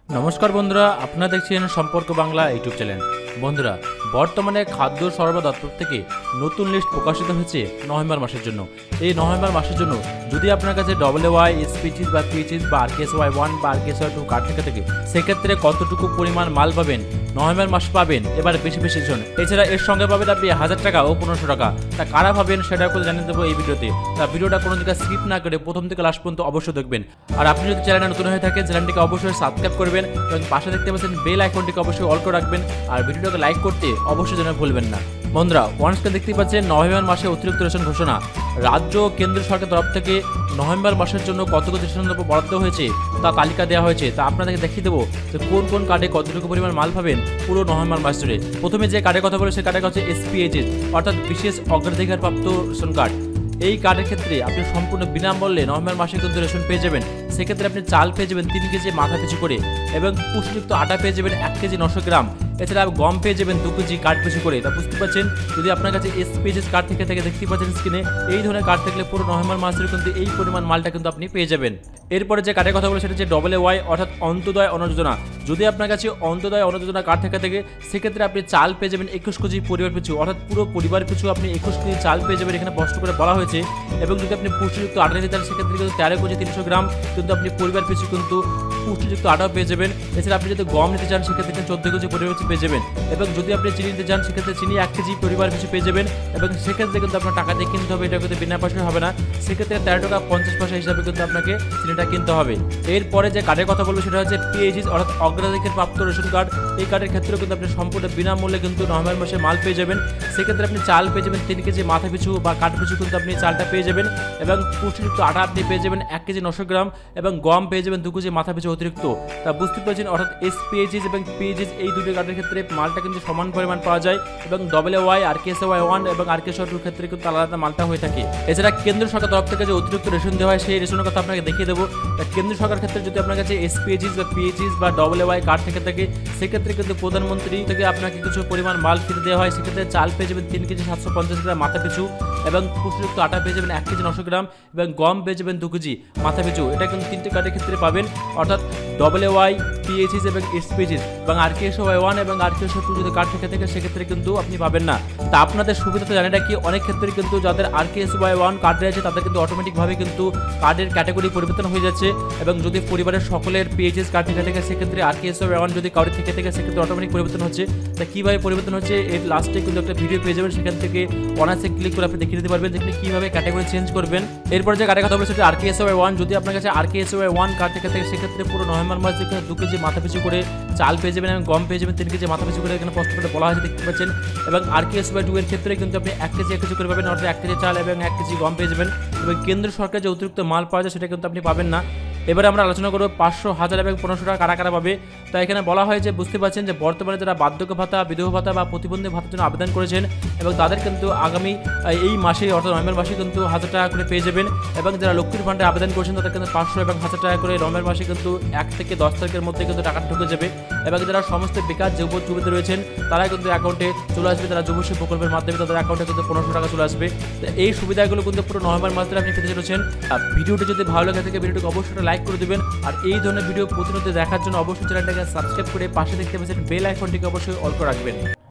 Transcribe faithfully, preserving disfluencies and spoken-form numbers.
নমস্কার বন্ধুরা, আপনারা দেখছেন সম্পর্ক বাংলা ইউটিউব চ্যানেল। বন্ধুরা, বর্তমানে খাদ্য সরবরাহ দপ্তর থেকে নতুন লিস্ট প্রকাশিত হয়েছে নভেম্বর মাসের জন্য। এই নভেম্বর মাসের জন্য যদি আপনার কাছে ডবল ওয়াই এসপিচিস বা পিএইচিস বা আরকেএস ওয়াই ওয়ান বা আরকেএস ওয়াই টু কার্ড থেকে থাকে, সেক্ষেত্রে কতটুকু পরিমাণ মাল পাবেন নভেম্বর মাস পাবেন এবার বেশি বেশি জন। এছাড়া এর সঙ্গে পাবেন আপনি হাজার টাকা ও পনেরোশো টাকা। তা কারা পাবেন সেটা করে জানিয়ে দেবো এই ভিডিওতে। তা ভিডিওটা কোনো জায়গায় স্কিপ না করে প্রথম থেকে লাস্ট পর্যন্ত অবশ্যই দেখবেন। আর আপনি যদি চ্যানেলে নতুন হয়ে থাকেন, চ্যানেলটিকে অবশ্যই সাবস্ক্রাইব করবেন এবং পাশে দেখতে পাচ্ছেন বেল আইকনটিকে অবশ্যই অল করে রাখবেন। আর ভিডিওটাকে লাইক করতে অবশ্যই যেন ভুলবেন না। বন্ধুরা, ওয়ান্সকে দেখতেই পাচ্ছেন নভেম্বর মাসে অতিরিক্ত রেশন ঘোষণা। রাজ্য ও কেন্দ্র সরকারের তরফ থেকে নভেম্বর মাসের জন্য কতগুলো রেশন দ্রব্য বরাদ্দ হয়েছে তা তালিকা দেওয়া হয়েছে। তা আপনাদেরকে দেখিয়ে দেবো যে কোন কোন কার্ডে কতটুকু পরিমাণ মাল পাবেন পুরো নভেম্বর মাস জুড়ে। প্রথমে যে কার্ডের কথা বলে সে কার্ডের হচ্ছে এসপিএইচএস, অর্থাৎ বিশেষ অগ্রাধিকারপ্রাপ্ত রেশন কার্ড। এই কার্ডের ক্ষেত্রে আপনি সম্পূর্ণ বিনামূল্যে নভেম্বর মাসে কিন্তু রেশন পেয়ে যাবেন। সেক্ষেত্রে আপনি চাল পেয়ে যাবেন তিন কেজি মাথা পিছু করে, এবং পুষ্টিযুক্ত আটা পেয়ে যাবেন এক কেজি নশো গ্রাম। এছাড়া গম পেয়ে যাবেন দু কেজি কার্ড পিছু করে। তা বুঝতে পারছেন, যদি আপনার কাছে এসপিএইচএস কার্ড থেকে থেকে দেখতে পাচ্ছেন স্ক্রিনে, এই ধরনের কার্ড থাকলে পুরো নভেম্বর মাসের কিন্তু এই পরিমাণ মালটা কিন্তু আপনি পেয়ে যাবেন। এরপরে যে কার্ডের কথা বলে সেটা হচ্ছে ডবল ওয়াই, অর্থাৎ অন্তোদয় অন্ন যোজনা। যদি আপনার কাছে অন্তোদয় অন্ন যোজনা কার্ড থেকে থাকে, সেক্ষেত্রে আপনি চাল পেয়ে যাবেন একুশ কেজি পরিবার পিছু, অর্থাৎ পুরো পরিবার পিছু আপনি একুশ কেজি চাল পেয়ে যাবেন, এখানে স্পষ্ট করে বলা হয়েছে। এবং যদি আপনি পুষ্টিযুক্ত আটা নিতে চান, সেক্ষেত্রে কিন্তু তেরো কেজি তিনশো গ্রাম কিন্তু আপনি পরিবার পিছু কিন্তু পুষ্টিযুক্ত আটাও পেয়ে যাবেন। এছাড়া আপনি যদি গম নিতে চান, সেক্ষেত্রে চোদ্দ কেজি পরিবার পিছু পেয়ে যাবেন। এবং যদি আপনি চিনি নিতে চান, সেক্ষেত্রে চিনি এক কেজি পরিবার পিছু পেয়ে যাবেন। এবং সেক্ষেত্রে কিন্তু আপনার টাকা দিয়ে কিনতে হবে, এটা কিন্তু বিনা পয়সায় হবে না। সেক্ষেত্রে তেরো টাকা পঞ্চাশ পয়সা হিসাবে কিন্তু আপনাকে চিনিটা কিনতে হবে। এরপরে যে কার্ডের কথা বলবো সেটা হচ্ছে পিএইচিস, অর্থাৎ অগ্রাধিকার প্রাপ্ত রেশন কার্ড। এই কার্ডের ক্ষেত্রেও কিন্তু আপনি সম্পূর্ণ বিনামূল্যে কিন্তু নভেম্বর মাসে মাল পেয়ে যাবেন। সেক্ষেত্রে আপনি চাল পেয়ে যাবেন তিন কেজি মাথা পিছু বা কাঠ পিছু কিন্তু আপনি চালটা পেয়ে যাবেন। এবং পুষ্টিযুক্ত আটা আপনি পেয়ে যাবেন এক কেজি নশো গ্রাম, এবং গম পেয়ে যাবেন দু কেজি মাথা পিছু অতিরিক্ত। তা বুঝতে পারছেন, অর্থাৎ এসপিএইচিস এবং পিএইচিস এই দুটো কার্ডের ক্ষেত্রে মালটা কিন্তু সমান পরিমাণ পাওয়া যায়। এবং double Y, RKS Y one এবং আরকেএস ওয়াই টুর ক্ষেত্রে কিন্তু আলাদা মালটা হয়ে থাকে। এছাড়া কেন্দ্র সরকার তরফ থেকে যে অতিরিক্ত রেশন দেওয়া হয়, সেই রেশনের কথা আপনাকে দেখিয়ে দেবো। কেন্দ্র সরকার ক্ষেত্রে যদি আপনার কাছে এসপিএইচিস বা পিএইচিস বা ডবল ওয়াই কার্ড থেকে থাকে, সেক্ষেত্রে কিন্তু প্রধানমন্ত্রী থেকে আপনাকে কিছু পরিমাণ মাল ফিরে দেওয়া হয়। সেক্ষেত্রে চাল পেয়ে যাবেন তিন কেজি সাতশো পঞ্চাশ গ্রাম মাথা পিছু, এবং পুষ্টিযুক্ত আটা পেয়ে যাবেন এক কেজি নশো গ্রাম, এবং গম পেয়ে যাবেন দু কেজি মাথা পিছু। এটা কিন্তু তিনটে কার্ডের ক্ষেত্রে পাবেন, অর্থাৎ ডবল ওয়াই, পিএইচিস এবং এসপিএইচিস এবং আরকেএস ওয়াই ওয়ান এবং আরকেএস ওয়াই টু যদি কার্ড থেকে থাকে, সেক্ষেত্রে কিন্তু আপনি পাবেন না। তা আপনাদের সুবিধাতে জানি রাখি, অনেক ক্ষেত্রে কিন্তু যাদের আরকেএস ওয়াই ওয়ান কার্ড রয়েছে তাদের কিন্তু অটোমেটিকভাবে কিন্তু কার্ডের ক্যাটাগরি পরিবর্তন হয়ে যাচ্ছে। এবং যদি পরিবারের সকলের পিএইচিস কার্ড থেকে থাকে, সেক্ষেত্রে আরকেএস ওয়াই ওয়ান যদি কারোর থেকে থাকে, সেক্ষেত্রে অটোমেটিক পরিবর্তন হচ্ছে। তা কীভাবে পরিবর্তন হচ্ছে, এর লাস্টে কিন্তু একটা ভিডিও পেয়ে যাবেন, সেখান থেকে অনার্সে ক্লিক করে আপনি দেখিয়ে দিতে পারবেন যেখানে কীভাবে ক্যাটাগরি চেঞ্জ করবেন। এরপর যে কার্ডের কথা বলছে সেটা আরকেএস ওয়াই ওয়ান। যদি আপনার কাছে আরকেএস ওয়াই ওয়ান কার্ড থেকে থাকে, সেক্ষেত্রে পুরো নভেম্বর মাস যেখানে দু কেজি মাথা পিছু করে চাল পেয়ে যাবেন এবং গম পেয়ে যাবেন তিন কেজি মাথা পিছু করে, এখানে স্পষ্ট করে বলা হয়েছে দেখতে পাচ্ছেন। এবং আরকেএস ওয়াই টু এর ক্ষেত্রে কিন্তু আপনি এক কেজি এক কেজি করে পাবেন, অর্থাৎ এক কেজি চাল এবং এক কেজি গম পেয়ে যাবেন। এবং কেন্দ্র সরকার যে অতিরিক্ত মাল পাওয়া যায়, সেটা কিন্তু আপনি পাবেন না। এবারে আমরা আলোচনা করবো পাঁচশো, হাজার এবং পনেরোশো টাকা কারা কারা পাবে। তো এখানে বলা হয় যে বুঝতে পারছেন যে বর্তমানে যারা বার্ধক্য ভাতা, বিধবা ভাতা বা প্রতিবন্ধী ভাতার জন্য আবেদন করেছেন, এবং তাদের কিন্তু আগামী এই মাসে অর্থাৎ নভেম্বর মাসে কিন্তু হাজার টাকা করে পেয়ে যাবেন। এবং যারা লক্ষ্মীর ভাণ্ডারে আবেদন করেছেন, তাদের কিন্তু পাঁচশো এবং হাজার টাকা করে নভেম্বর মাসে কিন্তু এক থেকে দশ তারিখের মধ্যে কিন্তু টাকা ঢুকে যাবে। এবং যারা সমস্ত বেকার যুবক যুবতী রয়েছেন, তারা কিন্তু অ্যাকাউন্টে চলে আসবে, তারা যুবশ্রী প্রকল্পের মাধ্যমে তাদের অ্যাকাউন্টে কিন্তু পনেরোশো টাকা চলে আসবে। এই সুবিধাগুলো কিন্তু পুরো নভেম্বর মাসে আপনি পেতে চলেছেন। আর ভিডিওটি যদি ভালো লাগে থাকে, ভিডিওটিকে অবশ্যই লাইক করে দেবেন। আর এই ধরনের ভিডিও প্রতিনিয়ত দেখার জন্য অবশ্যই চ্যানেলটাকে সাবস্ক্রাইব করে পাশে দেখতে পাচ্ছেন বেল আইকনটিকে অবশ্যই অল করে রাখবেন।